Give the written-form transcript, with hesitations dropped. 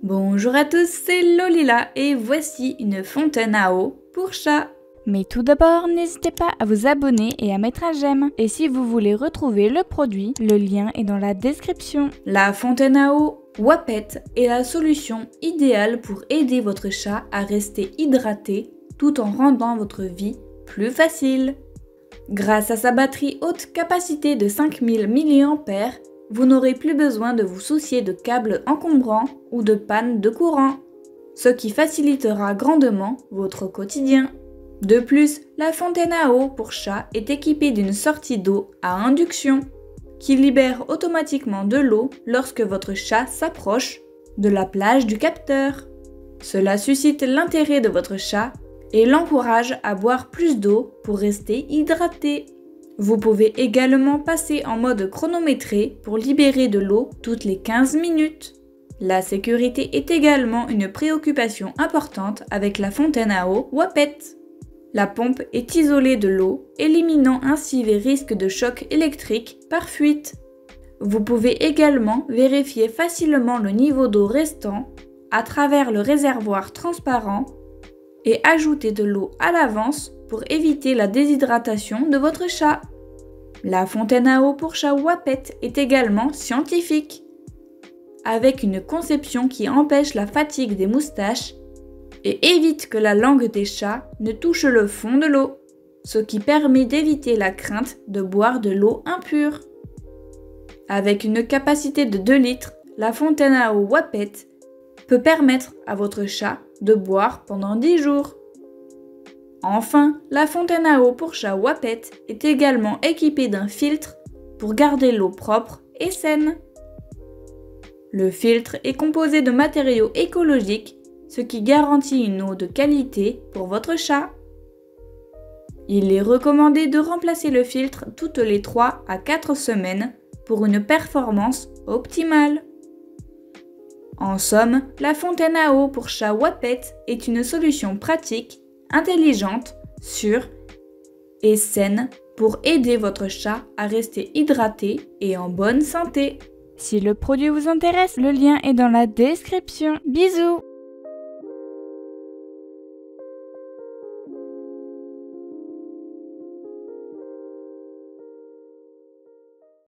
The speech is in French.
Bonjour à tous, c'est Lolila et voici une fontaine à eau pour chat. Mais tout d'abord, n'hésitez pas à vous abonner et à mettre un j'aime. Et si vous voulez retrouver le produit, le lien est dans la description. La fontaine à eau Wappet est la solution idéale pour aider votre chat à rester hydraté tout en rendant votre vie plus facile. Grâce à sa batterie haute capacité de 5000 mAh, vous n'aurez plus besoin de vous soucier de câbles encombrants ou de panne de courant, ce qui facilitera grandement votre quotidien. De plus, la fontaine à eau pour chat est équipée d'une sortie d'eau à induction qui libère automatiquement de l'eau lorsque votre chat s'approche de la plage du capteur. Cela suscite l'intérêt de votre chat et l'encourage à boire plus d'eau pour rester hydraté. Vous pouvez également passer en mode chronométré pour libérer de l'eau toutes les 15 minutes. La sécurité est également une préoccupation importante avec la fontaine à eau Wappet. La pompe est isolée de l'eau, éliminant ainsi les risques de choc électrique par fuite. Vous pouvez également vérifier facilement le niveau d'eau restant à travers le réservoir transparent et ajouter de l'eau à l'avance pour éviter la déshydratation de votre chat. La fontaine à eau pour chat Wappet est également scientifique, avec une conception qui empêche la fatigue des moustaches et évite que la langue des chats ne touche le fond de l'eau, ce qui permet d'éviter la crainte de boire de l'eau impure. Avec une capacité de 2 litres, la fontaine à eau Wappet peut permettre à votre chat de boire pendant 10 jours. Enfin, la fontaine à eau pour chat Wappet est également équipée d'un filtre pour garder l'eau propre et saine. Le filtre est composé de matériaux écologiques, ce qui garantit une eau de qualité pour votre chat. Il est recommandé de remplacer le filtre toutes les 3 à 4 semaines pour une performance optimale. En somme, la fontaine à eau pour chat Wappet est une solution pratique, intelligente, sûre et saine pour aider votre chat à rester hydraté et en bonne santé. Si le produit vous intéresse, le lien est dans la description. Bisous!